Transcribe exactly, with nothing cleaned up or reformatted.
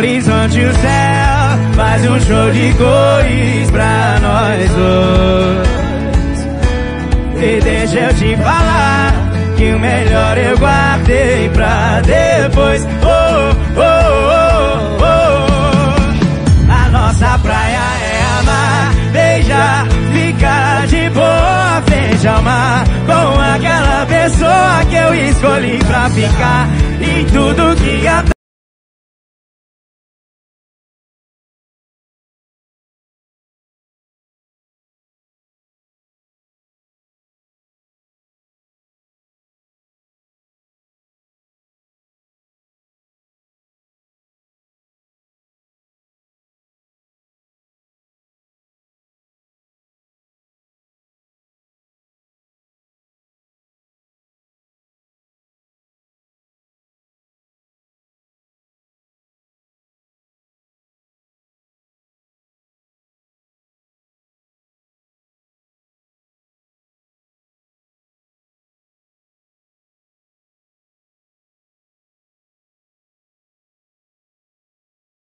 horizonte o céu faz um show de cores pra nós dois. E deixa eu te falar que o melhor eu guardei pra depois. Oh, oh, oh, oh. A nossa praia é amar, beijar, ficar de boa frente ao mar, com aquela pessoa que eu escolhi pra ficar. E tudo que acontece